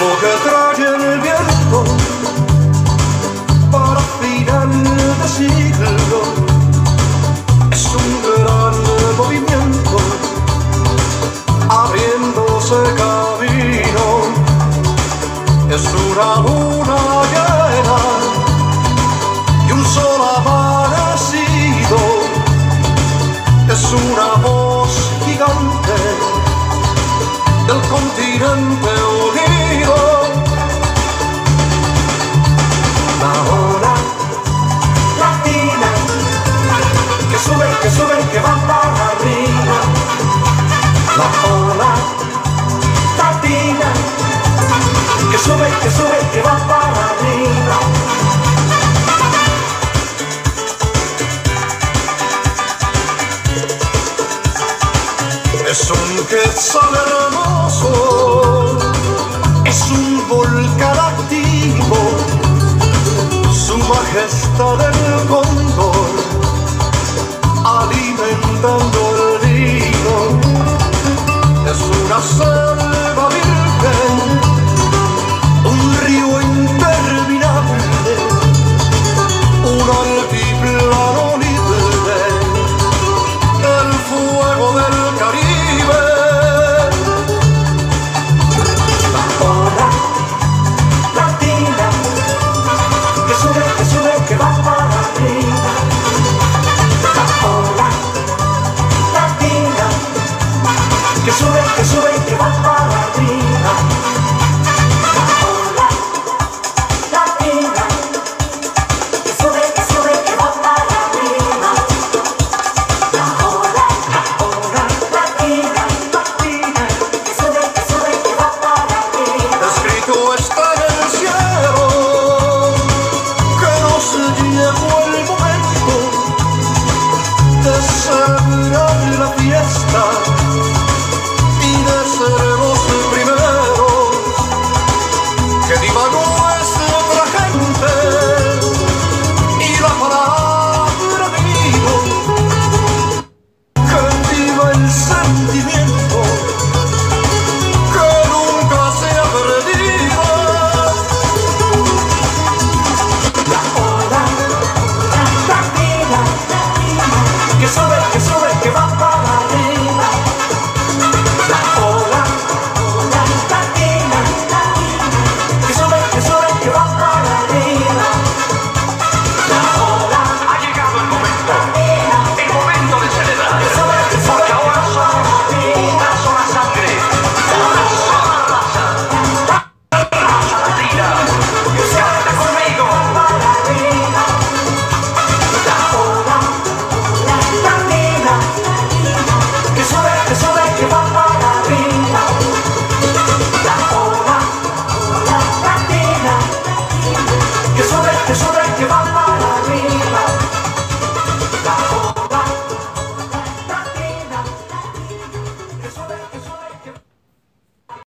ritmo que trae el viento para final de siglo. Es un gran movimiento abriéndose camino. Es una luna llena y un sol amanecido. Es una voz gigante del continente unido. La ola latina que sube, que va para arriba. La ola latina que sube, que va para arriba. Es un quetzal hermoso, es un volcán activo, su majestad el cóndor, alimentando el nido. Es una